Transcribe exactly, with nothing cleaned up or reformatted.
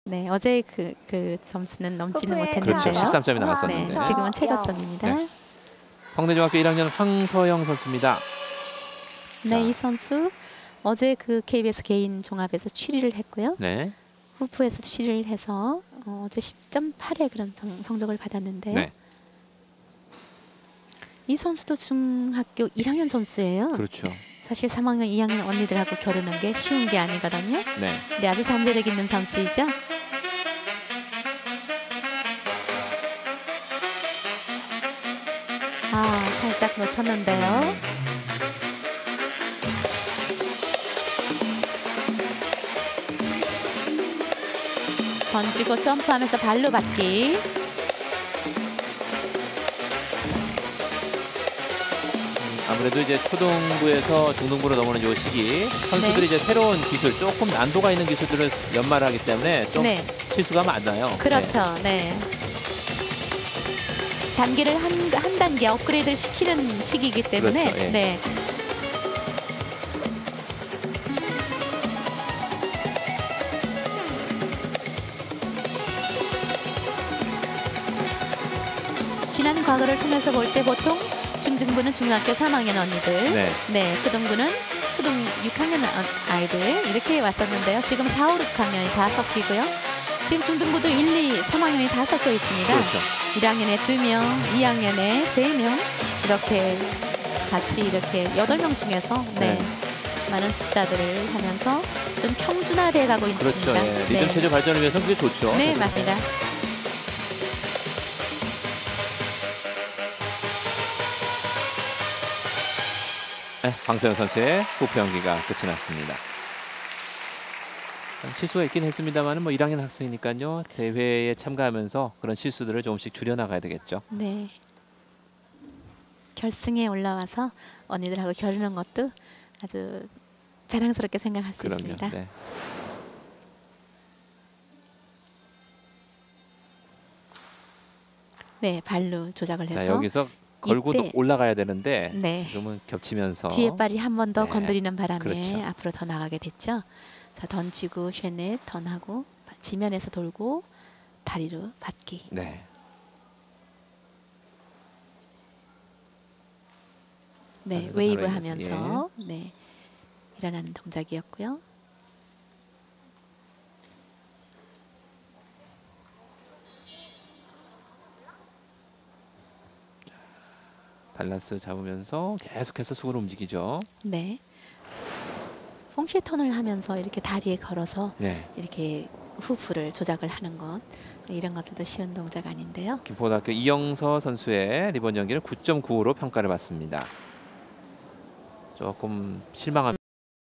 네, 어제 그, 그 점수는 넘지는 못했는데요. 그렇죠. 십삼 점이 나왔었는데. 네, 지금은 최고점입니다. 네. 성내중학교 일 학년 황서영 선수입니다. 네, 자. 이 선수 어제 그 케이비에스 개인 종합에서 칠 위를 했고요. 네. 후프에서 칠 위를 해서 어, 어제 십 점 팔의 그런 정, 성적을 받았는데요. 네. 이 선수도 중학교 일 학년 선수예요. 그렇죠. 사실 삼 학년, 이 학년 언니들하고 겨루는 게 쉬운 게 아니거든요. 네. 근데 아주 잠재력 있는 선수이죠. 아, 살짝 놓쳤는데요. 던지고 점프하면서 발로 받기. 아무래도 이제 초등부에서 중등부로 넘어오는 요 시기 선수들이 네. 이제 새로운 기술, 조금 난도가 있는 기술들을 연마를 하기 때문에 좀 네. 실수가 많아요. 그렇죠. 네. 단계를 한, 한 단계 업그레이드를 시키는 시기이기 때문에 그렇죠, 예. 네. 지난 과거를 통해서 볼 때 보통 중등부는 중학교 삼 학년 언니들, 네. 네, 초등부는 초등 육 학년 아이들 이렇게 왔었는데요. 지금 사, 오, 육 학년이 다 섞이고요. 지금 중등부도 일, 이, 삼 학년이 다 섞여 있습니다. 그렇죠. 일 학년에 두 명, 이 학년에 세 명 이렇게 같이 이렇게 여덟 명 중에서 네, 네. 많은 숫자들을 하면서 좀 평준화돼 가고 그렇죠. 있습니다. 예. 리듬 네. 체조 발전을 위해서 그게 좋죠. 네, 맞습니다. 네, 황서영 선수의 후프 연기가 끝이 났습니다. 실수가 있긴 했습니다만 뭐 일 학년 학생이니까요. 대회에 참가하면서 그런 실수들을 조금씩 줄여나가야 되겠죠. 네. 결승에 올라와서 언니들하고 겨루는 것도 아주 자랑스럽게 생각할 수 그럼요. 있습니다. 네. 네, 발로 조작을 해서 자, 여기서 걸고 이때, 올라가야 되는데 네. 지금은 겹치면서 뒤에 발이 한 번 더 네. 건드리는 바람에 그렇죠. 앞으로 더 나가게 됐죠. 자, 던지고 쉐넷 턴하고 지면에서 돌고 다리로 받기. 네. 네, 다리로 웨이브 바로 하면서 네, 일어나는 동작이었고요. 밸런스 잡으면서 계속해서 수그로 움직이죠. 네. 퐁시 턴을 하면서 이렇게 다리에 걸어서 네. 이렇게 후프를 조작을 하는 것 이런 것들도 쉬운 동작 아닌데요. 김포고등학교 이영서 선수의 리본 연기는 구 점 구오로 평가를 받습니다. 조금 실망합니다.